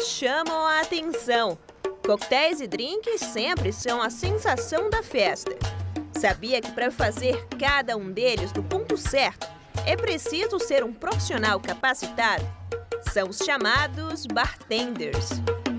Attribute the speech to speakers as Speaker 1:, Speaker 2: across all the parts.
Speaker 1: chamam a atenção. Coquetéis e drinks sempre são a sensação da festa. Sabia que para fazer cada um deles no ponto certo, é preciso ser um profissional capacitado? São os chamados bartenders.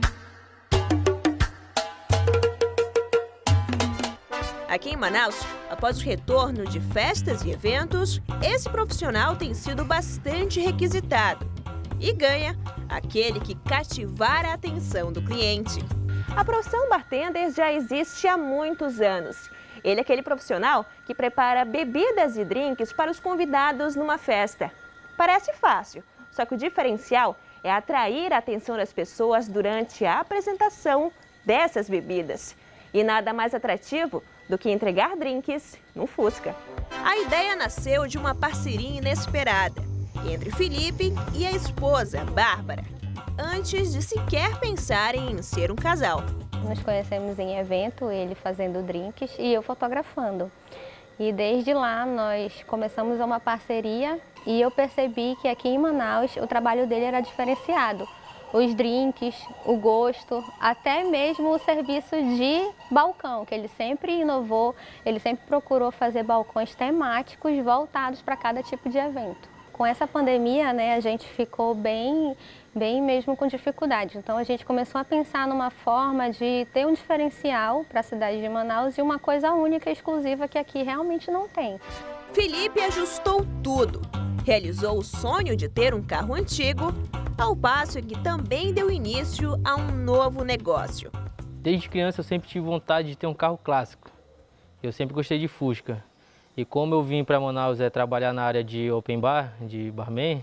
Speaker 1: Aqui em Manaus, após o retorno de festas e eventos, esse profissional tem sido bastante requisitado e ganha aquele que cativar a atenção do cliente. A profissão bartender já existe há muitos anos. Ele é aquele profissional que prepara bebidas e drinks para os convidados numa festa. Parece fácil, só que o diferencial é atrair a atenção das pessoas durante a apresentação dessas bebidas. E nada mais atrativo do que entregar drinks num Fusca. A ideia nasceu de uma parceria inesperada entre Felipe e a esposa, Bárbara, antes de sequer pensarem em ser um casal.
Speaker 2: Nos conhecemos em evento, ele fazendo drinks e eu fotografando. E desde lá nós começamos uma parceria e eu percebi que aqui em Manaus o trabalho dele era diferenciado. Os drinks, o gosto, até mesmo o serviço de balcão, que ele sempre inovou, ele sempre procurou fazer balcões temáticos voltados para cada tipo de evento. Com essa pandemia, né, a gente ficou bem mesmo com dificuldade. Então a gente começou a pensar numa forma de ter um diferencial para a cidade de Manaus e uma coisa única e exclusiva que aqui realmente não tem.
Speaker 1: Felipe ajustou tudo. Realizou o sonho de ter um carro antigo, ao passo que também deu início a um novo negócio.
Speaker 3: Desde criança eu sempre tive vontade de ter um carro clássico. Eu sempre gostei de Fusca. E como eu vim para Manaus trabalhar na área de open bar, de barman,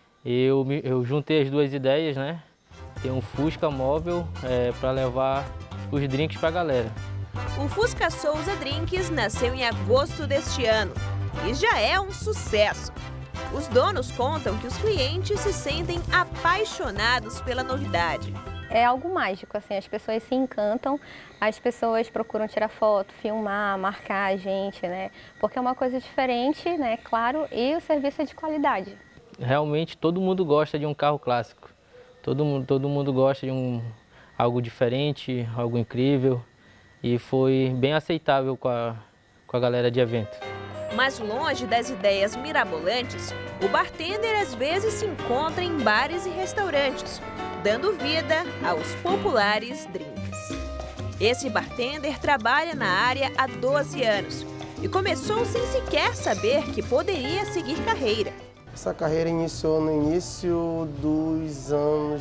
Speaker 3: eu juntei as duas ideias, né? Ter um Fusca móvel para levar os drinks para a galera.
Speaker 1: O Fusca Souza Drinks nasceu em agosto deste ano e já é um sucesso. Os donos contam que os clientes se sentem apaixonados pela novidade.
Speaker 2: É algo mágico, assim, as pessoas se encantam, as pessoas procuram tirar foto, filmar, marcar a gente, né? Porque é uma coisa diferente, né, claro, e o serviço é de qualidade.
Speaker 3: Realmente todo mundo gosta de um carro clássico. Todo mundo gosta de algo diferente, algo incrível. E foi bem aceitável com a galera de evento.
Speaker 1: Mas longe das ideias mirabolantes, o bartender às vezes se encontra em bares e restaurantes, dando vida aos populares drinks. Esse bartender trabalha na área há 12 anos e começou sem sequer saber que poderia seguir carreira.
Speaker 4: Essa carreira iniciou no início dos anos,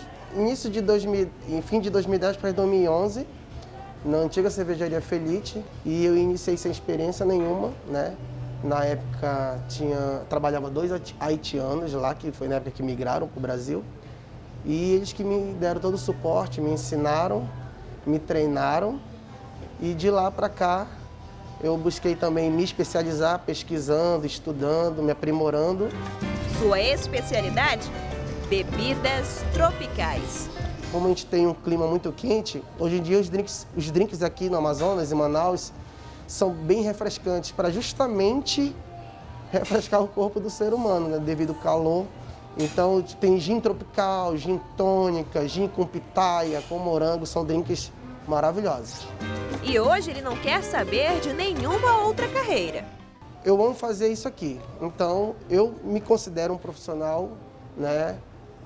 Speaker 4: fim de 2010 para 2011, na antiga cervejaria Felite, e eu iniciei sem experiência nenhuma, né? Na época trabalhava 2 haitianos lá, que foi na época que migraram para o Brasil. E eles que me deram todo o suporte, me ensinaram, me treinaram. E de lá para cá eu busquei também me especializar, pesquisando, estudando, me aprimorando.
Speaker 1: Sua especialidade? Bebidas tropicais.
Speaker 4: Como a gente tem um clima muito quente, hoje em dia os drinks aqui no Amazonas, em Manaus, são bem refrescantes para justamente refrescar o corpo do ser humano, né, devido ao calor. Então tem gin tropical, gin tônica, gin com pitaia, com morango, são drinks maravilhosos.
Speaker 1: E hoje ele não quer saber de nenhuma outra carreira.
Speaker 4: Eu amo fazer isso aqui, então eu me considero um profissional, né,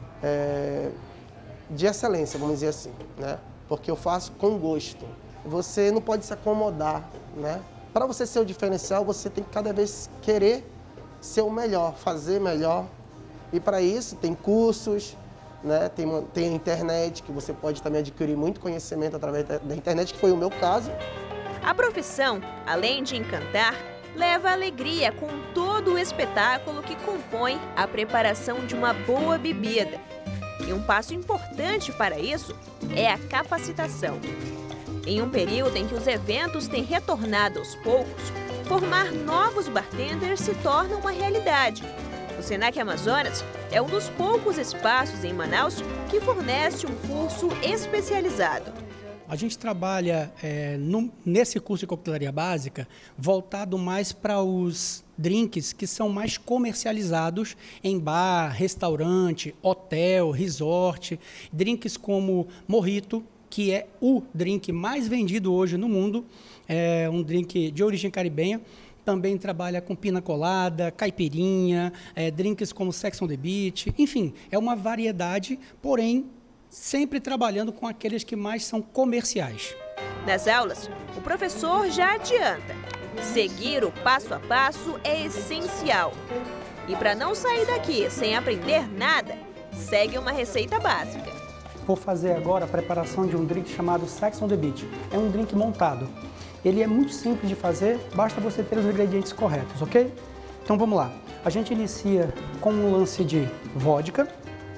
Speaker 4: de excelência, vamos dizer assim, né, porque eu faço com gosto. Você não pode se acomodar, né? Para você ser o diferencial, você tem que cada vez querer ser o melhor, fazer melhor. E para isso tem cursos, né? Tem a internet, que você pode também adquirir muito conhecimento através da internet, que foi o meu caso.
Speaker 1: A profissão, além de encantar, leva alegria com todo o espetáculo que compõe a preparação de uma boa bebida. E um passo importante para isso é a capacitação. Em um período em que os eventos têm retornado aos poucos, formar novos bartenders se torna uma realidade. O Senac Amazonas é um dos poucos espaços em Manaus que fornece um curso especializado.
Speaker 5: A gente trabalha nesse curso de coquetelaria básica voltado mais para os drinks que são mais comercializados em bar, restaurante, hotel, resort. Drinks como mojito, que é o drink mais vendido hoje no mundo, é um drink de origem caribenha. Também trabalha com pina colada, caipirinha, drinks como Sex on the Beach. Enfim, é uma variedade, porém sempre trabalhando com aqueles que mais são comerciais.
Speaker 1: Nas aulas, o professor já adianta. Seguir o passo a passo é essencial. E para não sair daqui sem aprender nada, segue uma receita básica.
Speaker 5: Vou fazer agora a preparação de um drink chamado Sex on the Beach. É um drink montado. Ele é muito simples de fazer, basta você ter os ingredientes corretos, ok? Então vamos lá. A gente inicia com um lance de vodka,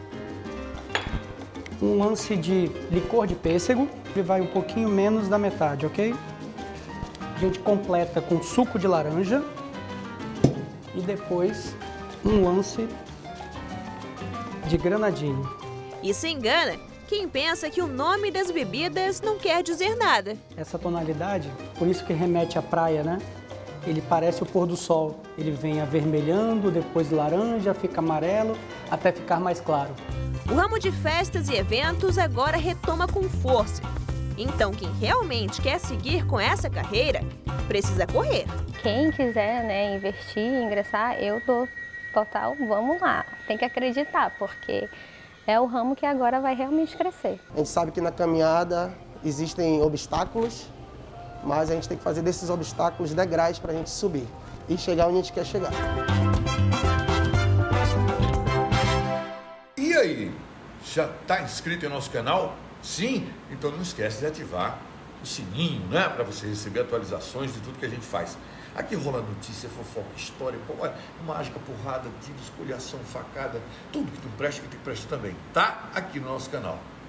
Speaker 5: um lance de licor de pêssego, ele vai um pouquinho menos da metade, ok? A gente completa com suco de laranja e depois um lance de granadinho.
Speaker 1: E se engana quem pensa que o nome das bebidas não quer dizer nada.
Speaker 5: Essa tonalidade, por isso que remete à praia, né? Ele parece o pôr do sol. Ele vem avermelhando, depois laranja, fica amarelo, até ficar mais claro.
Speaker 1: O ramo de festas e eventos agora retoma com força. Então, quem realmente quer seguir com essa carreira, precisa correr.
Speaker 2: Quem quiser, né, investir, ingressar, eu tô total, vamos lá. Tem que acreditar, porque é o ramo que agora vai realmente crescer.
Speaker 4: A gente sabe que na caminhada existem obstáculos, mas a gente tem que fazer desses obstáculos degraus para a gente subir e chegar onde a gente quer chegar.
Speaker 6: E aí, já está inscrito em nosso canal? Sim? Então não esquece de ativar o sininho, né? Para você receber atualizações de tudo que a gente faz. Aqui rola notícia, fofoca, história, mágica, porrada, tiro, escolhação, facada, tudo que não presta que tem que prestar também, tá? Aqui no nosso canal.